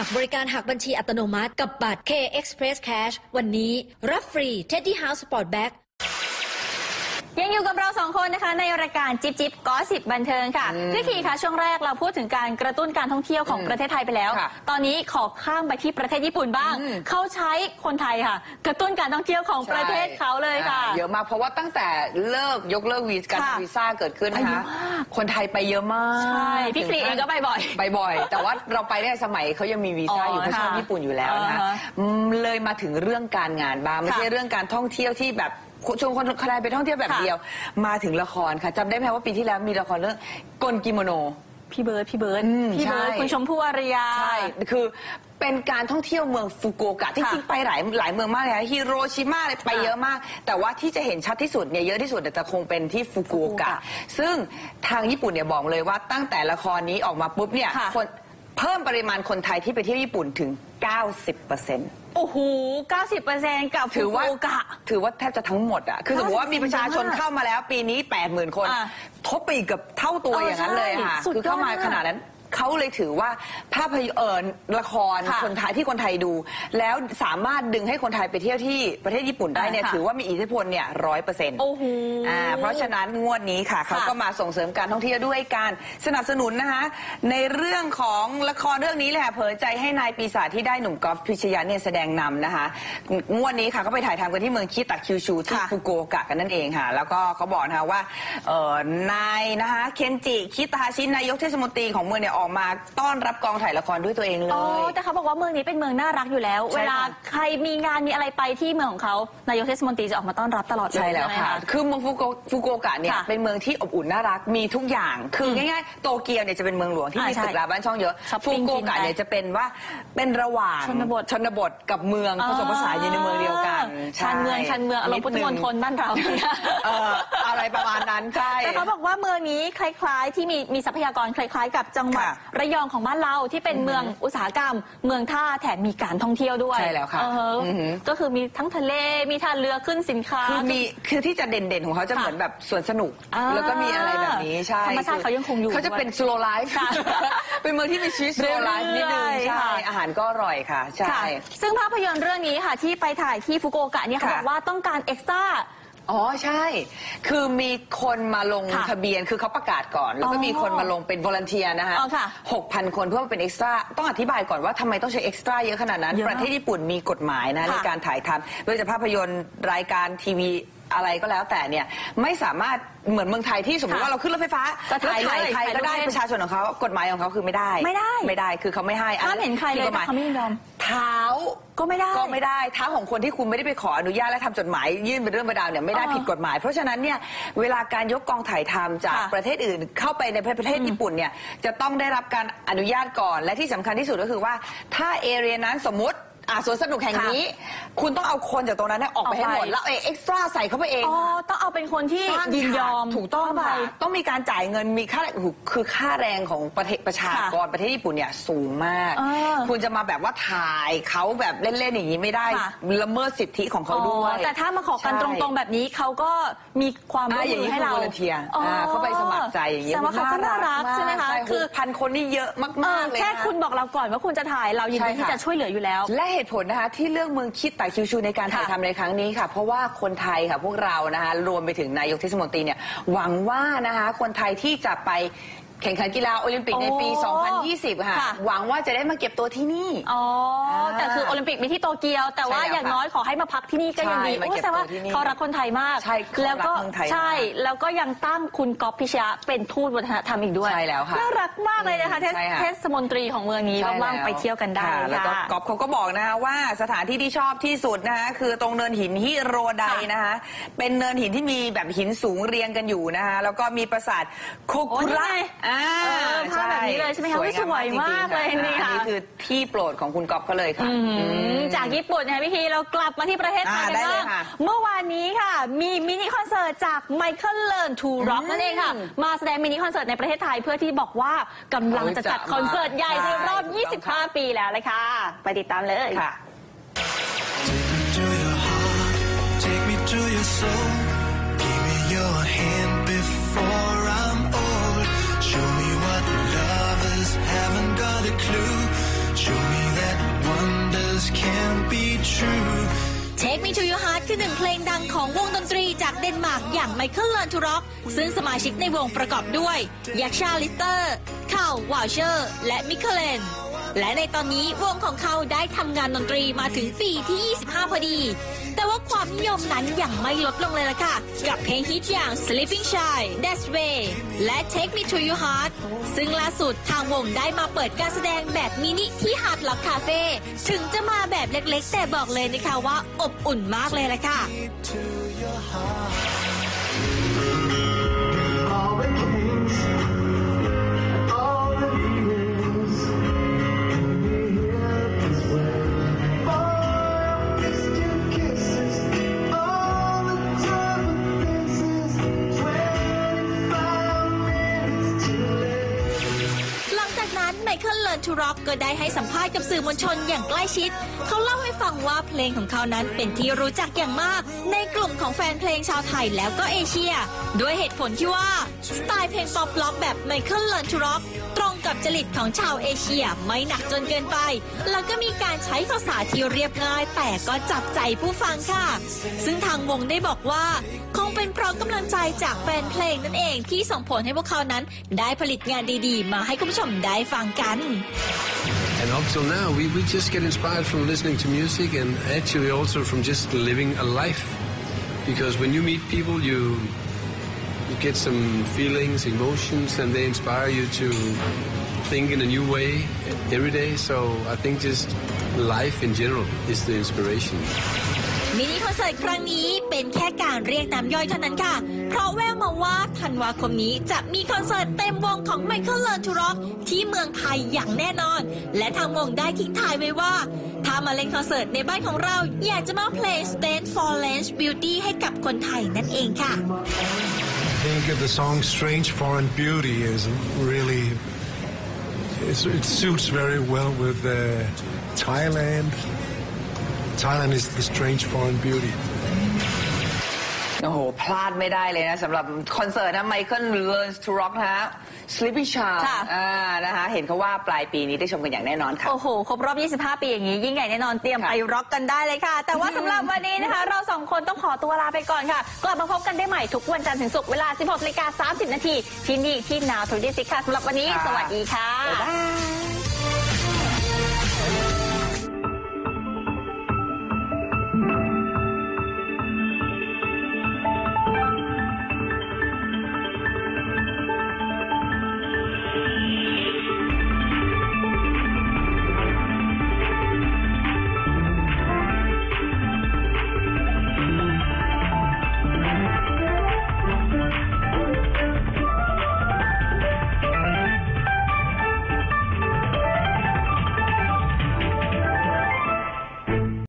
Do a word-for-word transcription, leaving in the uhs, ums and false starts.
มัครบริการหักบัญชีอัตโนมัติกับบัตร K Express Cash วันนี้รับฟรี Teddy House Sport Bag ยังอยู่กับเราสองคนนะคะในรายการจิ๊บจิ๊บก็สิบบันเทิงค่ะพี่ขีค่ะช่วงแรกเราพูดถึงการกระตุ้นการท่องเที่ยวของประเทศไทยไปแล้วตอนนี้ขอข้ามไปที่ประเทศญี่ปุ่นบ้างเขาใช้คนไทยค่ะกระตุ้นการท่องเที่ยวของประเทศเขาเลยค่ะเยอะมากเพราะว่าตั้งแต่เลิกยกเลิกวีซ่าการวีซ่าเกิดขึ้นนะคะคนไทยไปเยอะมากใช่พี่ขีเองก็ไปบ่อยไปบ่อยแต่ว่าเราไปได้สมัยเขายังมีวีซ่าอยู่เพราะชอบญี่ปุ่นอยู่แล้วนะคะเลยมาถึงเรื่องการงานบ้างไม่ใช่เรื่องการท่องเที่ยวที่แบบชวนคนคนไทยไปท่องเที่ยวแบบเดียวมาถึงละครค่ะจำได้ไหมว่าปีที่แล้วมีละครเรื่องกลกิโมโนพี่เบิร์ดพี่เบิร์ดพี่เบิร์ดคุณชมพู่อารยาใช่คือเป็นการท่องเที่ยวเมืองฟุกุโอกะจริงๆไปหลายหลายเมืองมากเลยฮิโรชิมาเลยไปเยอะมากแต่ว่าที่จะเห็นชัดที่สุดเนี่ยเยอะที่สุดแต่คงเป็นที่ฟุกุโอกะซึ่งทางญี่ปุ่นเนี่ยบอกเลยว่าตั้งแต่ละครนี้ออกมาปุ๊บเนี่ยคนเพิ่มปริมาณคนไทยที่ไปเที่ยวญี่ปุ่นถึง เก้าสิบเปอร์เซ็นต์โอ้โห เก้าสิบเปอร์เซ็นต์ กับฟุกุโอกะถือว่าแทบจะทั้งหมดอ่ะคือสมมติว่ามีประชาชนเข้ามาแล้วปีนี้ แปดหมื่น คนทบไปอีกกับเท่าตัวอย่างนั้นเลยค่ะคือเข้ามาขนาดนั้นเขาเลยถือว่าภาพยนตร์ละครคนไทยที่คนไทยดูแล้วสามารถดึงให้คนไทยไปเที่ยวที่ประเทศญี่ปุ่นได้เนี่ยถือว่ามีอิทธิพลเนี่ยร้อยเปอร์เซ็นต์เพราะฉะนั้นงวดนี้ค่ะเขาก็มาส่งเสริมการท่องเที่ยวด้วยการสนับสนุนนะคะในเรื่องของละครเรื่องนี้เลยค่ะเผยใจให้นายปีศาจที่ได้หนุ่มกอล์ฟพิชยะเนี่ยแสดงนำนะคะงวดนี้ค่ะเขาไปถ่ายทำกันที่เมืองคิตะคิวชูที่ฟุกุโอกะกันนั่นเองค่ะแล้วก็เขาบอกนะคะว่านายนะคะเคนจิคิตาฮาชินายกเทศมนตรีของเมืองเนี่ยออกมาต้อนรับกองถ่ายละครด้วยตัวเองเลยอ๋อแต่เขาบอกว่าเมืองนี้เป็นเมืองน่ารักอยู่แล้วเวลาใครมีงานมีอะไรไปที่เมืองของเขานายกเทศมนตรีจะออกมาต้อนรับตลอดเลยใช่แล้วค่ะคือเมืองฟุกุฟุกุโอกะเนี่ยเป็นเมืองที่อบอุ่นน่ารักมีทุกอย่างคือง่ายๆโตเกียวเนี่ยจะเป็นเมืองหลวงที่มีตึกราบ้านช่องเยอะฟุกุโอกะเนี่ยจะเป็นว่าเป็นระหว่างชนบทชนบทกับเมืองผสมผสานอยู่ในเมืองเดียวกันชานเมืองชานเมืองอารมณ์พุทธมณฑลบ้านเราอะไรประมาณนั้นใช่แต่เขาบอกว่าเมืองนี้คล้ายๆที่มีมีทรัพยากรคล้ายๆกับจังหวัดระยองของบ้านเราที่เป็นเมืองอุตสาหกรรมเมืองท่าแถมมีการท่องเที่ยวด้วยใช่แล้วค่ะก็คือมีทั้งทะเลมีท่าเรือขึ้นสินค้าคือมีคือที่จะเด่นๆของเขาจะเหมือนแบบสวนสนุกแล้วก็มีอะไรแบบนี้ใช่ธรรมชาติเขายังคงอยู่เขาจะเป็น slow life เป็นเมืองที่มีชีวิต slow life นิดนึงใช่อาหารก็อร่อยค่ะใช่ซึ่งภาพยนตร์เรื่องนี้ค่ะที่ไปถ่ายที่ฟุกุโอกะเนี่ยเขาบอกว่าต้องการเอ็กซ์ตร้าอ๋อใช่คือมีคนมาลงทะเบียนคือเขาประกาศก่อนแล้วก็มีคนมาลงเป็นวอลันเทียนะคะหกพันคนเพื่อมาเป็นเอ็กซ์ตร้าต้องอธิบายก่อนว่าทำไมต้องใช้เอ็กซ์ตร้าเยอะขนาดนั้นประเทศญี่ปุ่นมีกฎหมายนะในการถ่ายทำโดยเฉพาะภาพยนตร์รายการทีวีอะไรก็แล้วแต่เนี่ยไม่สามารถเหมือนเมืองไทยที่สมมติว่าเราขึ้นรถไฟฟ้าก็ถ่ายใครก็ได้ประชาชนของเขากฎหมายของเขาคือไม่ได้ไม่ได้ไม่ได้คือเขาไม่ให้ห้ามเห็นใครเลยเขาไม่ยอมเท้าก็ไม่ได้ก็ไม่ได้เท้าของคนที่คุณไม่ได้ไปขออนุญาตและทำจดหมายยื่นเป็นเรื่องประดาวเนี่ยไม่ได้ผิดกฎหมายเพราะฉะนั้นเนี่ยเวลาการยกกองถ่ายทำจากประเทศอื่นเข้าไปในประเทศญี่ปุ่นเนี่ยจะต้องได้รับการอนุญาตก่อนและที่สำคัญที่สุดก็คือว่าถ้าเอเรียนั้นสมมติอ่าสวนสนุกแห่งนี้คุณต้องเอาคนจากตรงนั้นออกไปให้หมดแล้วเอ็กซ์ตร้าใส่เข้าไปเองอ๋อต้องเอาเป็นคนที่ยินยอมถูกต้องค่ะต้องมีการจ่ายเงินมีค่าคือค่าแรงของประเทศประชากรประเทศญี่ปุ่นเนี่ยสูงมากคุณจะมาแบบว่าถ่ายเขาแบบเล่นๆอย่างนี้ไม่ได้ละเมิดสิทธิของเขาด้วยแต่ถ้ามาขอกันตรงๆแบบนี้เขาก็มีความร่วมมือให้เราเขาไปสมัครใจอย่างนี้แต่ว่าเขาก็น่ารักใช่ไหมคะคือพันคนนี่เยอะมากๆเลยแค่คุณบอกเราก่อนว่าคุณจะถ่ายเรายินดีที่จะช่วยเหลืออยู่แล้วและเหตุผลนะคะที่เลือกเมืองคิตะคิวชูในการถ่ายทำในครั้งนี้ค่ะเพราะว่าคนไทยค่ะพวกเรานะคะรวมไปถึงนายกเทศมนตรีเนี่ยหวังว่านะคะคนไทยที่จะไปแข่งขันกีฬาโอลิมปิกในปี สองพันยี่สิบ ค่ะหวังว่าจะได้มาเก็บตัวที่นี่อ๋อแต่คือโอลิมปิกมีที่โตเกียวแต่ว่าอย่างน้อยขอให้มาพักที่นี่ก็ยังดีโอ้แสดงว่าเขารักคนไทยมากแล้วก็ใช่แล้วก็ยังตั้งคุณก๊อฟพิชยะเป็นทูตวัฒนธรรมอีกด้วยใช่แล้วค่ะน่ารักมากเลยนะคะเทศมนตรีของเมืองนี้ว่างๆไปเที่ยวกันได้แล้วก็ก๊อฟเขาก็บอกนะคะว่าสถานที่ที่ชอบที่สุดนะคะคือตรงเนินหินฮิโรไดนะคะเป็นเนินหินที่มีแบบหินสูงเรียงกันอยู่นะคะแล้วก็มีปราสาทโคคุระอ่าภาพแบบนี้เลยใช่ไหมคะสวยมากเลยนี่ค่ะนี่คือที่โปรดของคุณก๊อฟก็เลยค่ะจากญี่ปุ่นนะคะพี่ทีเรากลับมาที่ประเทศไทยกันบ้างเมื่อวานนี้ค่ะมีมินิคอนเสิร์ตจาก Michael Learn to Rock นั่นเองค่ะมาแสดงมินิคอนเสิร์ตในประเทศไทยเพื่อที่บอกว่ากำลังจะจัดคอนเสิร์ตใหญ่ในรอบยี่สิบห้าปีแล้วเลยค่ะไปติดตามเลยค่ะ Haven't got a clue. Show me that can't be true Take Me to Your Heart คือหนึ่งเพลงดังของวงดนตรีจากเดนมาร์กอย่าง Michael Learn to Rock ซึ่งสมาชิกในวงประกอบด้วยยักษ์ชาลิสเตอร์คาร์ลวาลเชอร์และมิเคเลนและในตอนนี้วงของเขาได้ทำงานดนตรีมาถึงปีที่ยี่สิบห้าพอดีแต่ว่าความนิยมนั้นยังไม่ลดลงเลยล่ะค่ะกับเพลงฮิตอย่าง Sleeping Shy That's Way และ Take Me to Your Heart ซึ่งล่าสุดทางวงได้มาเปิดการแสดงแบบมินิที่ Hard Rock Cafe ถึงจะมาแบบเล็กๆแต่บอกเลยนะคะว่าอบอุ่นมากเลยล่ะค่ะMichael Learn to Rock ก็ได้ให้สัมภาษณ์กับสื่อมวลชนอย่างใกล้ชิดเขาเล่าให้ฟังว่าเพลงของเขานั้นเป็นที่รู้จักอย่างมากในกลุ่มของแฟนเพลงชาวไทยแล้วก็เอเชียด้วยเหตุผลที่ว่าสไตล์เพลงป๊อปล็อกแบบ Michael Learn to Rock ตรงกับจริตของชาวเอเชียไม่หนักจนเกินไปแล้วก็มีการใช้ภาษาที่เรียบง่ายแต่ก็จับใจผู้ฟังค่ะซึ่งทางวงได้บอกว่าคงเป็นเพราะกำลังใจจากแฟนเพลงนั่นเองที่ส่งผลให้พวกเขานั้นได้ผลิตงานดีๆมาให้คุณผู้ชมได้ฟังกัน And up till now, we, we just get inspired from listening to music and actually also from just living a life. Because when you meet people, you, you get some feelings, emotions, and they inspire you to think in a new way every day. So I think just life in general is the inspiration. มินิคอนเสิร์ตครั้งนี้เป็นแค่การเรียกน้ำย่อยเท่านั้นค่ะเพราะแววมาว่าธันวาคมนี้จะมีคอนเสิร์ตเต็มวงของ Michael Learn to Rock ที่เมืองไทยอย่างแน่นอนและทางวงได้ทิ้งท้ายไว้ว่าถ้ามาเล่นคอนเสิร์ตในบ้านของเราอยากจะมาเพลง Stand for Land Beauty ให้กับคนไทยนั่นเองค่ะ I think the song Strange Foreign Beauty is really it suits very well with uh, Thailand.Thailand is the strange foreign beauty. โอ้โหพลาดไม่ได้เลยนะสำหรับคอนเสิร์ตนะ Michael Learns to Rock นะฮะ Sleeping Shy อ่านะคะเห็นเขาว่าปลายปีนี้ได้ชมกันอย่างแน่นอนค่ะโอ้โหครบรอบยี่สิบห้าปีอย่างนี้ยิ่งใหญ่แน่นอนเตรียมไปร็อกกันได้เลยค่ะแต่ว่าสำหรับวันนี้นะคะเราสองคนต้องขอตัวลาไปก่อนค่ะกลับมาพบกันได้ใหม่ทุกวันจันทร์ถึงศุกร์เวลา สิบหกนาฬิกาสามสิบนาทีที่นี่ที่ Now ทเวนตี้ซิกส์ ค่ะสำหรับวันนี้สวัสดีค่ะบ๊ายบาย